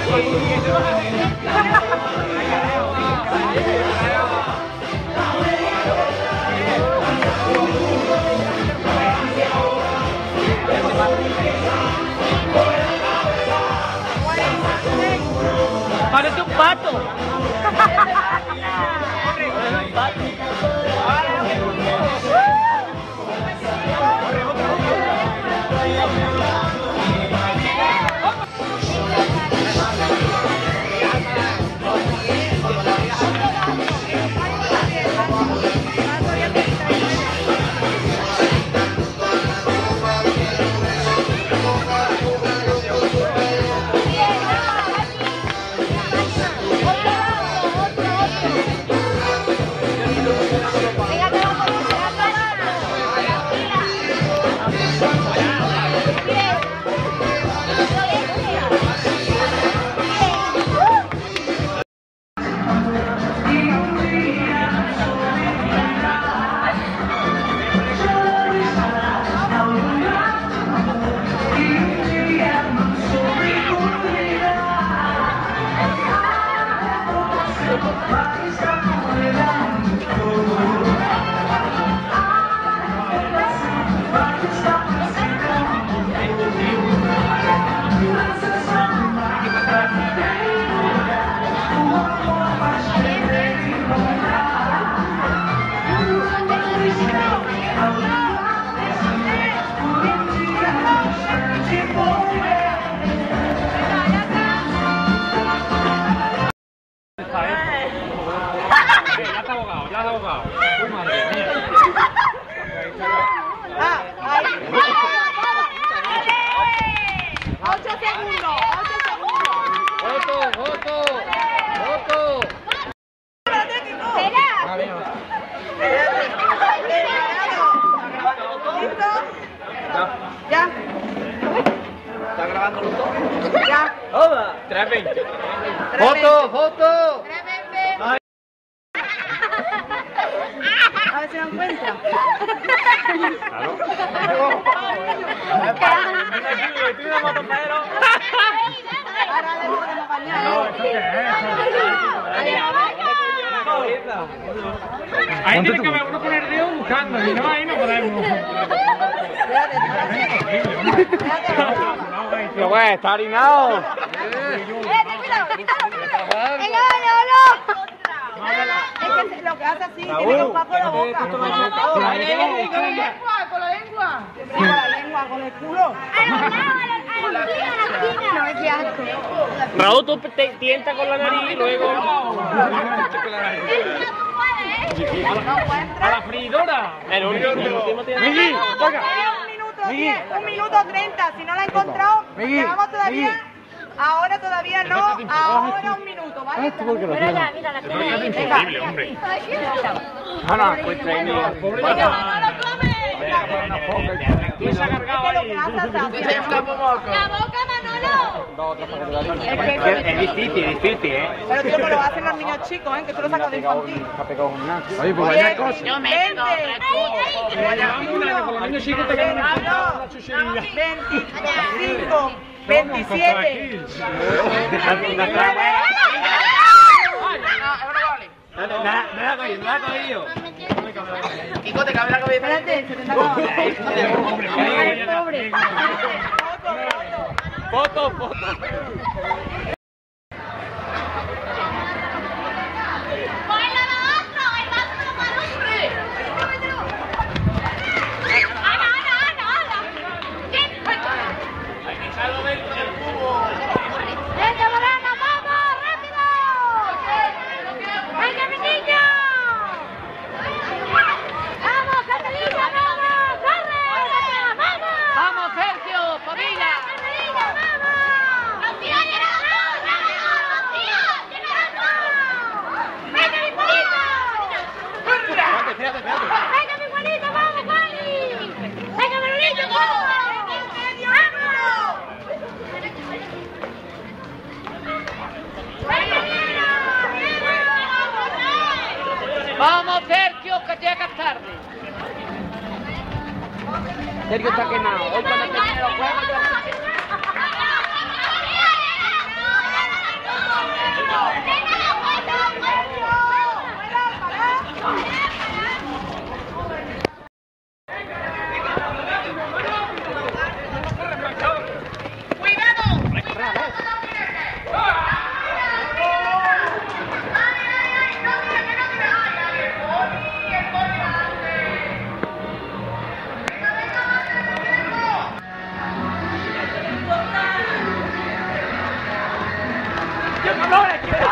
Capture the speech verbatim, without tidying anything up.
Parece un pato. Parece un pato. ¿Ya? ¿Está grabando los dos? ¿Ya? ¡Hola! tres veinte. ¡Foto! ¡Foto! tres veinte. A ver si lo encuentra. Claro. Ahora le podemos bañar. No, ¿esto qué es? Ahí tiene que haber uno con el dedo buscando, si no, ahí no podemos. Pero güey, está harinado. Es que lo que hace así, tiene que jugar con la boca. Con la lengua, con la lengua. Con la lengua, con el culo. No, es que asco. Raúl, tú te tientas con la nariz y luego... A la freidora. El último tiene... Miguel, un minuto diez, un minuto treinta. Si no la he encontrado, llevamos todavía... Ahora todavía no, ahora un minuto, ¿vale? Pero ya, mira la cara. Es imposible, hombre. Ah, no, pues trae. Pobre ¡No lo come! ¿Quién se ha cargado ahí? ¡La boca, Manolo! Es difícil, es difícil, ¿eh? Pero tío, que lo hacen los niños chicos, ¿eh? Que tú lo sacas de infantil. Oye, pues vaya cosa. Yo me quedo Con los niños chicos te quedan una chuchería. veinticinco, veintisiete. No la ha cogido, no la ha cogido. Kiko, te cabe la cabeza. Espérate, se te está acabando. pobre. Foto, foto. Vamos, Sergio, que llegas tarde. Sergio está quemado. Hoy cuando termine los juegos yo... cabrón,